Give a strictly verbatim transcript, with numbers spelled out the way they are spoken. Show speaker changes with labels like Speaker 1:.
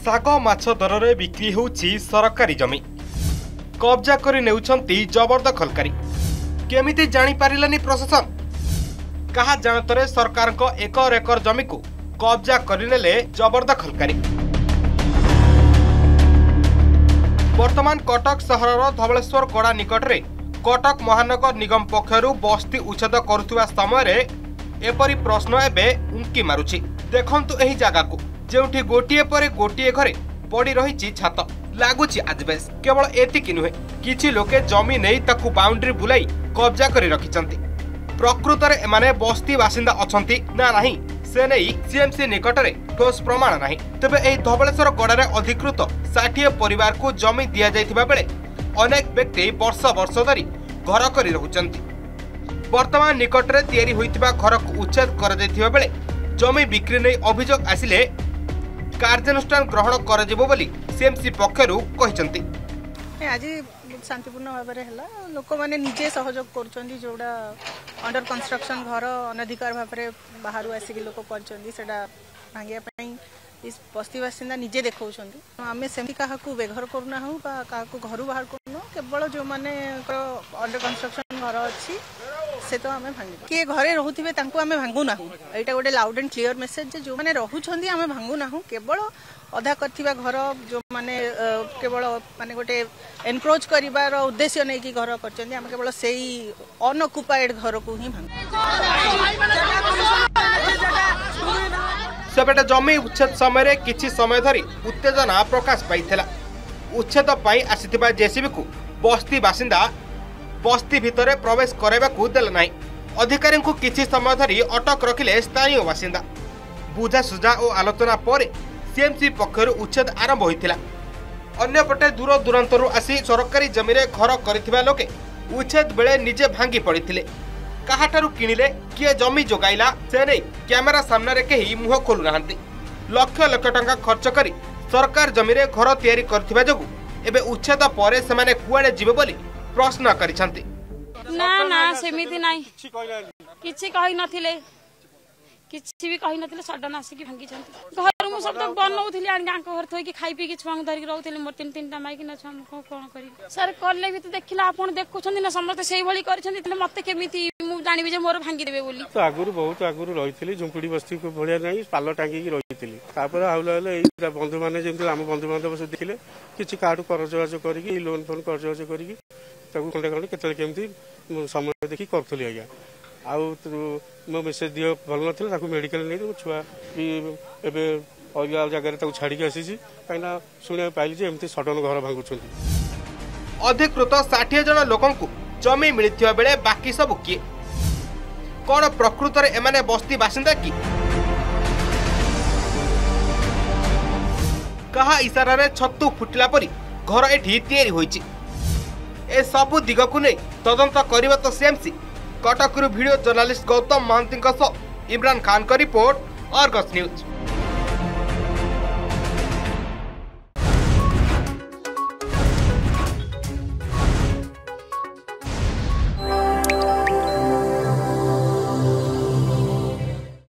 Speaker 1: साग माछ दर में बिक्री होउछि सरकारी जमी कब्जा करि नेउछंती जबरदखलकारी केमिति जानी पारिलानी प्रशासन कहा जानतरे सरकार को एकर एकर जमी को कब्जा करिनेले जबरदखलकारी। वर्तमान कटक सहरर धवलेश्वर गड़ा निकट में कटक महानगर निगम पक्षरु बस्ती उच्छेद करुवा समय एपरी प्रश्न एवं उंकी मारुछि। देखंतु एही जगह को जेउठी गोटिए पर गोटिए घरे पड़ी रही छात लगुच आजबेस केवल एतिकी नुहे किछि लोके जमी नहीं ताकू बाउंड्री बुलाई कब्जा करि रखिचंती। प्रकृत में एमाने बस्ती बासिंदा अछंती ना नहीं से नहीं सीएमसी निकट में ठोस प्रमाण नहीं। तेबे एही धवलेश्वर गड़ारे अधिकृत साठ परिवार को जमी दिया जायथिबा बेले अनेक व्यक्ति वर्ष वर्ष धरी घर करि रहुचंती। वर्तमान निकट में तैयारी होइतिबा घर को उच्छेद कर दैथिबा बेले जमी बिक्री नहीं अभियोग आसिले कार्यानुष्ठान ग्रहण कर जिवो बोली सीएमसी पक्षरु कहिसंती।
Speaker 2: आज शांतिपूर्ण भाव में लोक मैंने निजे सहयोग कर जोड़ा अंडर कंस्ट्रक्शन घर अनधिकार भाव में बाहर आसिक लोक कर भांगे इस बस्ती बासिंदा निजे देखा आम सेमती क्या बेघर करूना क्या घर बाहर करूना केवल जो मैंने अंडर कंस्ट्रक्शन घर अच्छी से तो आम भांग किए घरे रोथे आम भांगुना यहाँ गोटे लाउड एंड क्लीयर मेसेज जो मैंने रोच आम भांगुना केवल अधा कर घर जो माने केवल माने गोटे एनक्रोच कर उद्देश्य नहीं कि घर कर केवल से अनअकुपाइड घर को ही भांग।
Speaker 1: सेपटे जमी उच्छेद समय किछि समय धरी उत्तेजना प्रकाश पाइथिला। उच्छेद पाई आसिथिबा जेसीबी को बस्ती बासिंदा बस्ती भितरे प्रवेश कराइबाकू देले नाही। अधिकारी को किछि समय धरी अटक रखिले स्थानीय बासिंदा। बुझासुझा और आलोचना पर सीएमसी पक्षर उच्छेद आरंभ होइथिला। अन्यपटे दूर दूरांतरु आसी सरकारी जमी रे घर करिथिबा लोके उच्छेद बेले निजे भांगी पड़िथिले। काहाठारु किनिले किए जमी जोगाइला से नहीं कैमेरा सामने रे केही मुह खोलु नाहंती। लक्ष लक्ष टंका खर्च करी सरकार जमी रे घर तैयारी करथिबा जगु एबे उच्छेद परे सेमाने कुआडे जिवे बोली प्रश्न करिसंती।
Speaker 3: ना ना सेमिति नाही किछि कहि नथिले किछि भी कहि नथिले सडन आसी भांगी छंती। घर मु सब तो बनौथिले आन गां को घर थोई कि खाई पी कि छुआ धरि रहउथिले मोर तीन तीन टा माई कि न छुआ को कोन करी सर करले भी तो देखिला आपण देखुछंती ना समस्त सेही भली करिसंती तले मते केमिति मु जानिबे जे मोर भांगी देबे बोली।
Speaker 4: तो आगुरु बहुत आगुरु रहिथिली झुंपड़ी बस्ती को भलिया नाही पालो टांगी कि रहिथिली। तापर हाउला हले एई बंधु माने जेंति हम बंधु बांधव सब देखिले किछि काडू करजवाज करिकि लोन फोन करजवाज करिकि ताकू खंडे खंडे केतले केमिति समय देखि करथली आज्ञा। आउ मो मेसेज दियो भल ना मेडिकल नहीं छुआ भी एबे अलग जगह छाड़ी आसी कहीं शुणा पाइली जे एमती सडन घर भांगुंट।
Speaker 1: अधिकृत साठ जन लोकों जमी मिलता बेले बाकी सब किए कौन प्रकृत में एमाने बस्ती बासिंदा कि कहा इशारा रे छतु फुटिला परी घर एठी तैयारी होईची। ए सबु दिग को नहीं तदंत करबा तो CMC. Cuttack video journalist Gautam Mahanti Imran Khan का रिपोर्ट, आर्गस न्यूज।